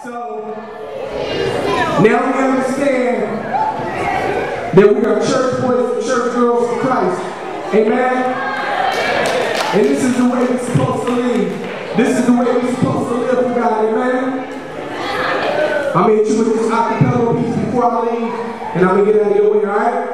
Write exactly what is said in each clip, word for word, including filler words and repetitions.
So, now we understand that we are church boys and church girls for Christ. Amen? And this is the way we're supposed to live. This is the way we're supposed to live for God. Amen? I'm going to hit you with this acapella piece before I leave, and I'm going to get out of your way, alright?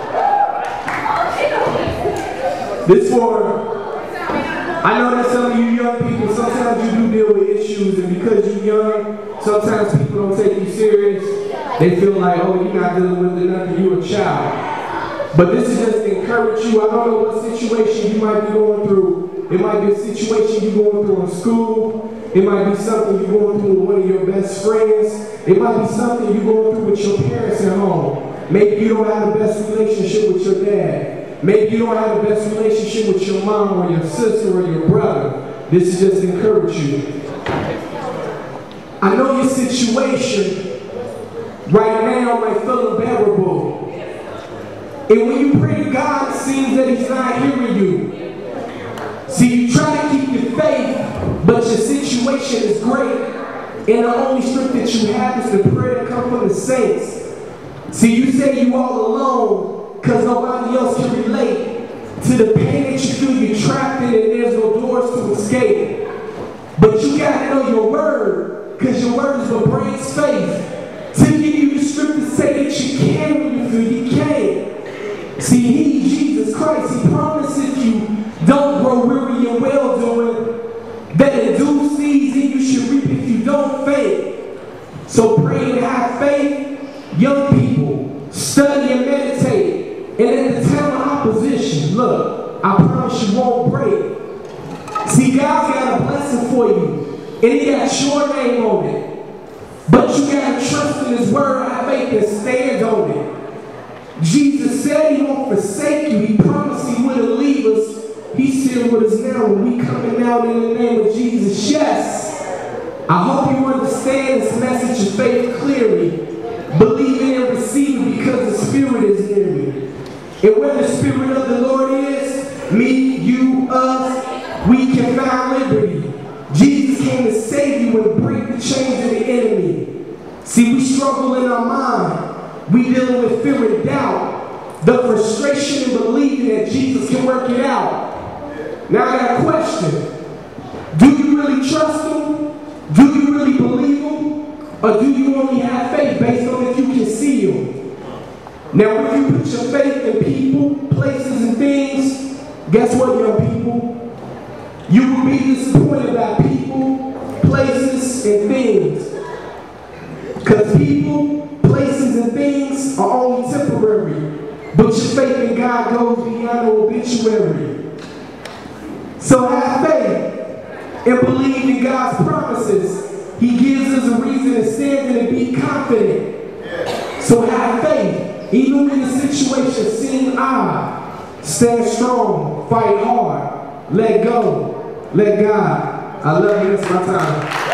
This for, I know that some of you young people, sometimes you do deal with issues, and because you're young, sometimes people don't take you serious. They feel like, oh, you're not dealing with nothing, you're a child. But this is just to encourage you. I don't know what situation you might be going through. It might be a situation you're going through in school. It might be something you're going through with one of your best friends. It might be something you're going through with your parents at home. Maybe you don't have the best relationship with your dad. Maybe you don't have the best relationship with your mom or your sister or your brother. This is just to encourage you. I know your situation right now might feel unbearable. And when you pray to God, it seems that He's not hearing you. See, you try to keep your faith, but your situation is great. And the only strength that you have is the prayer that comes from the saints. See, you say you all alone because nobody else can relate to the pain that you feel you're trapped in and there's no doors to escape. But you got to know your word, because your word is what brings faith to give you the strength to say that you can when you feel you can't. See, He, Jesus Christ, He promises you don't grow weary and well doing, that in due season you should reap if you don't faint. So pray and have faith, young people, study and meditate, and in the time of opposition, look, I promise you won't break. See, God's got a blessing for you, and He got your name on it. But you got to trust in His word, have faith, and stand on it. Jesus said He won't forsake you. He promised He wouldn't leave us. He's here with us now when we coming out in the name of Jesus. Yes, I hope you understand this message of faith clearly. Believe it and receive it because the Spirit is near me. And where the Spirit of the Lord is, me, you, us, we can find liberty. Jesus came to save you and break the chains of the enemy. See, we struggle in our mind. We dealing with fear and doubt. The frustration in believing that Jesus can work it out. Now I got a question. Do you really trust Him? Do you really believe Him? Or do you only have faith based on if you can see Him? Now if you put your faith in people, places, and things, guess what, young people? You will be disappointed by people, places, and things. Because people, places, and things are only temporary. But your faith in God goes beyond the obituary. So have faith and believe in God's promises. He gives us a reason to stand and be confident. So have faith. Even when the situation seems odd, stand strong, fight hard, let go, let God. I love you, that's my time.